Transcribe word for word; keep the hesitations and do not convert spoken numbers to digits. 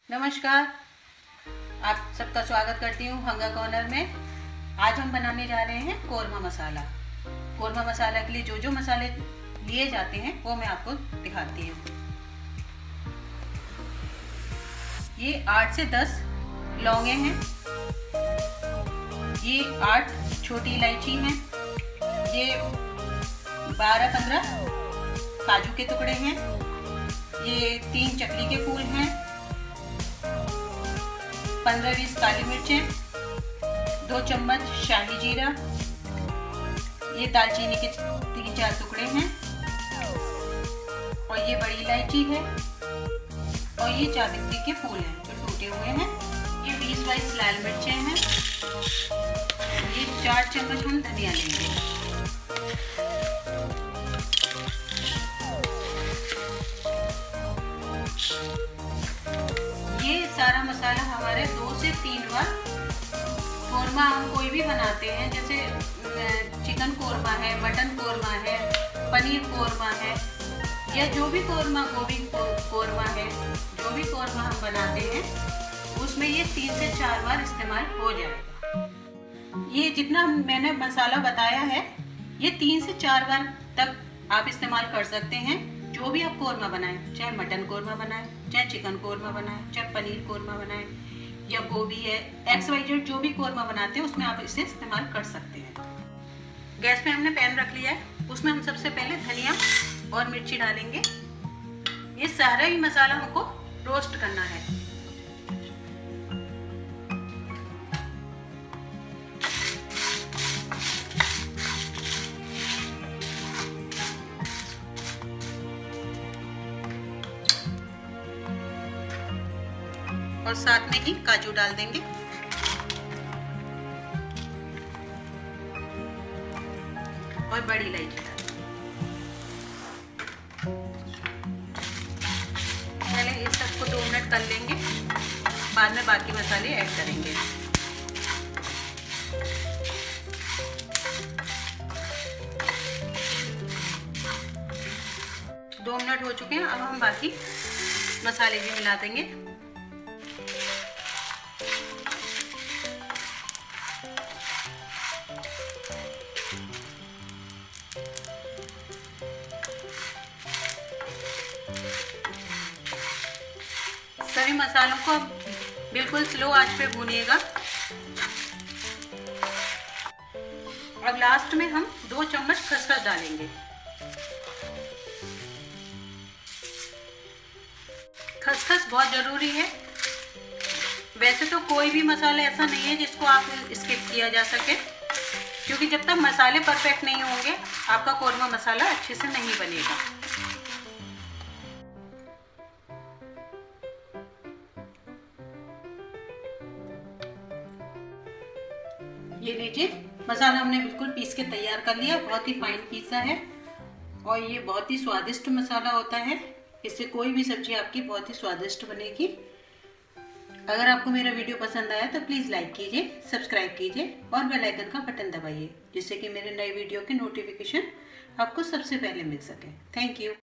नमस्कार, आप सबका स्वागत करती हूँ हंगा कॉर्नर में। आज हम बनाने जा रहे हैं कोरमा मसाला। कोरमा मसाला के लिए जो जो मसाले लिए जाते हैं वो मैं आपको दिखाती हूँ। ये आठ से दस लौंगे हैं, ये आठ छोटी इलायची हैं, ये बारह पंद्रह काजू के टुकड़े हैं, ये तीन चकली के फूल हैं, पंद्रह बीस काली मिर्चें, दो चम्मच शाही जीरा, ये दालचीनी के तीन चार टुकड़े हैं, और ये बड़ी इलायची है, और ये जावित्री के फूल हैं जो टूटे हुए हैं, ये बीस बाईस लाल मिर्चें हैं, ये चार चम्मच हम धनिया लेंगे। ये सारा मसाला हमारे दो से तीन बार, कोरमा हम कोई भी बनाते हैं, जैसे चिकन कोरमा है, मटन कोरमा है, पनीर कोरमा है, या जो भी कोरमा, गोभी कोरमा है, जो भी कोरमा हम बनाते हैं उसमें ये तीन से चार बार इस्तेमाल हो जाएगा। ये जितना मैंने मसाला बताया है ये तीन से चार बार तक आप इस्तेमाल कर सकते हैं। जो भी आप कोरमा बनाएं, चाहे मटन कोरमा बनाएं, चाहे चिकन कोरमा बनाएं, चाहे पनीर कोरमा बनाएं, या गोभी है, एक्स वाई जेड जो भी कोरमा बनाते हैं उसमें आप इसे इस्तेमाल कर सकते हैं। गैस पे हमने पैन रख लिया है, उसमें हम सबसे पहले धनिया और मिर्ची डालेंगे। ये सारा ही मसाला हमको रोस्ट करना है। और साथ में ही काजू डाल देंगे। और बड़ी इलायची डाल देंगे। पहले इस सबको दो मिनट कर लेंगे, बाद में बाकी मसाले ऐड करेंगे। दो मिनट हो चुके हैं, अब हम बाकी मसाले भी मिला देंगे। सभी मसालों को बिल्कुल स्लो आंच पे भूनिएगा। अब लास्ट में हम दो चम्मच खसखस डालेंगे। खसखस बहुत जरूरी है। वैसे तो कोई भी मसाला ऐसा नहीं है जिसको आप स्किप किया जा सके, क्योंकि जब तक मसाले परफेक्ट नहीं होंगे आपका कोरमा मसाला अच्छे से नहीं बनेगा। ये लीजिए, मसाला हमने बिल्कुल पीस के तैयार कर लिया। बहुत ही फाइन पीसा है और ये बहुत ही स्वादिष्ट मसाला होता है। इससे कोई भी सब्जी आपकी बहुत ही स्वादिष्ट बनेगी। अगर आपको मेरा वीडियो पसंद आया तो प्लीज़ लाइक कीजिए, सब्सक्राइब कीजिए और बेल आइकन का बटन दबाइए, जिससे कि मेरे नए वीडियो के नोटिफिकेशन आपको सबसे पहले मिल सके। Thank you.